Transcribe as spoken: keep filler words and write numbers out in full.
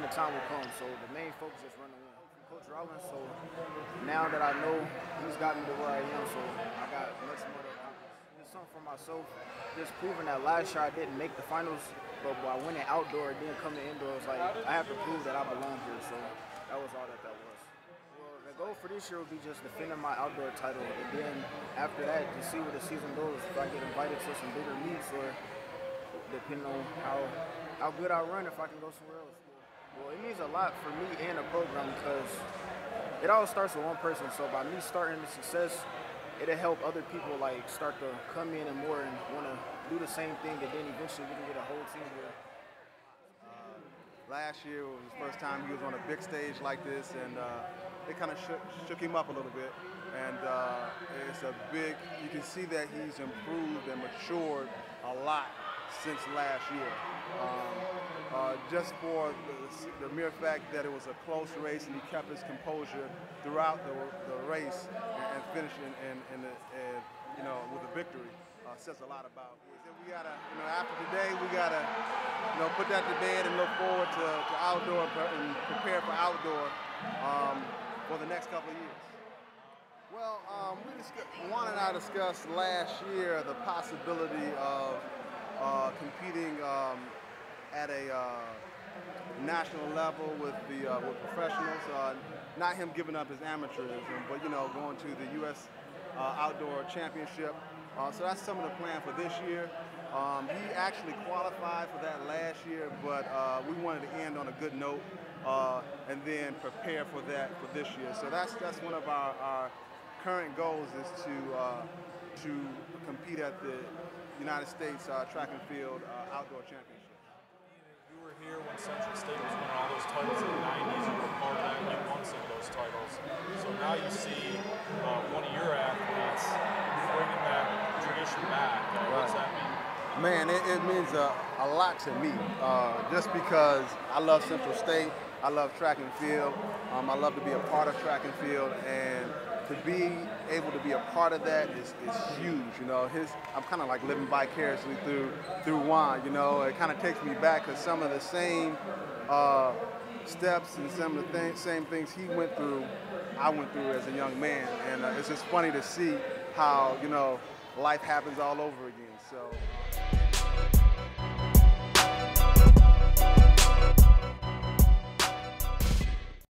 the time will come. So the main focus is running one. Coach Rollins, so now that I know he's got me to where I am, so I got much more to accomplish. It's something for myself, just proving that last year I didn't make the finals, but by winning outdoor and then coming indoors, like I have to prove that I belong here, so that was all that that was. Well, the goal for this year would be just defending my outdoor title, and then after that, to see where the season goes, if I get invited to some bigger meets or depending on how, how good I run, if I can go somewhere else. Well, it means a lot for me and the program because it all starts with one person. So by me starting the success, it'll help other people like start to come in and more and want to do the same thing, and then eventually we can get a whole team here. Uh, last year was his first time he was on a big stage like this, and uh, it kind of shook, shook him up a little bit. And uh, it's a big, you can see that he's improved and matured a lot since last year. Um, uh, just for the, the mere fact that it was a close race and he kept his composure throughout the, the race and, and finished in, in, in the, uh, you know, with a victory uh, says a lot about. We gotta, you know, after today, we gotta, you know, put that to bed and look forward to, to outdoor and prepare for outdoor um, for the next couple of years. Well, um, we discussed, Juan and I discussed last year the possibility of uh, competing um, at a uh, national level with the uh, with professionals. Uh, not him giving up his amateurism, but you know, going to the U S uh, Outdoor Championship. Uh, so that's some of the plan for this year. Um, he actually qualified for that last year, but uh, we wanted to end on a good note uh, and then prepare for that for this year. So that's that's one of our, our current goals is to uh, to compete at the United States uh, Track and Field uh, Outdoor Championship. You were here when Central State was winning all those titles in the nineties. You were part of that, and you won some of those titles. So now you see uh, one of your athletes bringing that tradition back. Uh, what does that mean? Man, it, it means a, a lot to me, uh, just because I love Central State, I love track and field, um, I love to be a part of track and field, and to be able to be a part of that is, is huge. You know, his I'm kind of like living vicariously through through Juan. You know, it kind of takes me back because some of the same uh, steps and some of the th same things he went through, I went through as a young man, and uh, it's just funny to see how, you know, life happens all over again. So.